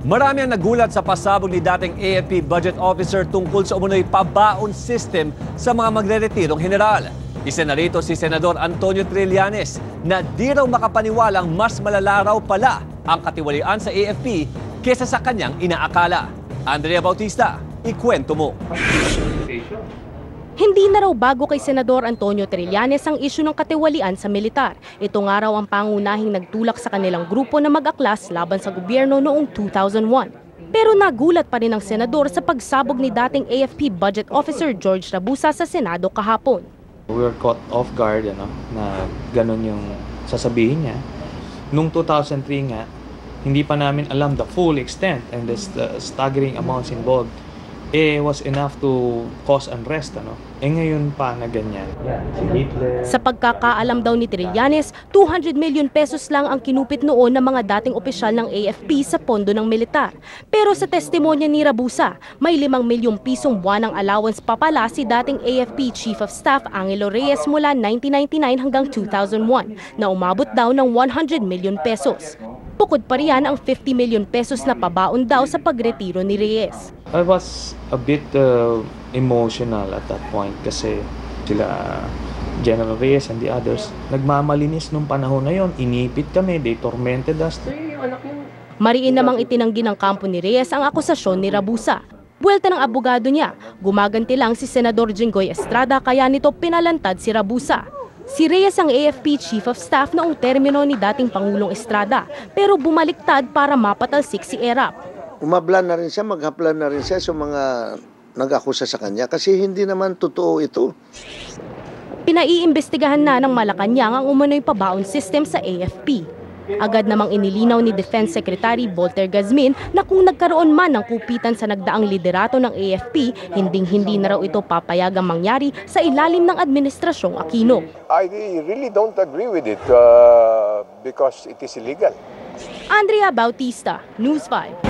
Marami ang nagulat sa pasabog ni dating AFP Budget Officer tungkol sa umunoy pabaon system sa mga magreretirong general. Isa na rito si Senador Antonio Trillanes na di raw makapaniwalang mas malala raw pala ang katiwalian sa AFP kesa sa kanyang inaakala. Andrea Bautista, ikwento mo. Hindi na raw bago kay Senador Antonio Trillanes ang isyu ng katiwalian sa militar. Ito nga raw ang pangunahing nagtulak sa kanilang grupo na mag-aklas laban sa gobyerno noong 2001. Pero nagulat pa rin ang senador sa pagsabog ni dating AFP Budget Officer George Rabusa sa Senado kahapon. We were caught off guard na ganun yung sasabihin niya. Noong 2003 nga, hindi pa namin alam the full extent and the staggering amounts involved. Was enough to cause unrest, ngayon pa na ganyan. Si Hitler. Sa pagkakaalam daw ni Trillanes, 200 million pesos lang ang kinupit noon ng mga dating opisyal ng AFP sa pondo ng militar. Pero sa testimonya ni Rabusa, may 5 milyong pisong buwanang allowance pa pala si dating AFP Chief of Staff Angelo Reyes mula 1999 hanggang 2001 na umabot daw ng 100 million pesos. Bukod pa riyan ang 50 million pesos na pabaon daw sa pagretiro ni Reyes. I was a bit emotional at that point kasi sila General Reyes and the others nagmamalinis nung panahon na yon. Inipit kami, they tormented us. Mariin namang itinanggi ng kampo ni Reyes ang akusasyon ni Rabusa. Buwelta ng abogado niya, gumaganti lang si Senador Jinggoy Estrada kaya nito pinalantad si Rabusa. Si Reyes ang AFP Chief of Staff noong termino ni dating Pangulong Estrada pero bumaliktad para mapatalsik si ERAP. Umablan na rin siya, maghaplan na rin siya sa mga nag-akusa sa kanya kasi hindi naman totoo ito. Pinaiimbestigahan na ng Malacanang ang umano'y pabaon system sa AFP. Agad namang inilinaw ni Defense Secretary Volter Gazmin na kung nagkaroon man ng kupitan sa nagdaang liderato ng AFP, hinding-hindi na raw ito papayagang mangyari sa ilalim ng Administrasyong Aquino. I really don't agree with it because it is illegal. Andrea Bautista, News 5.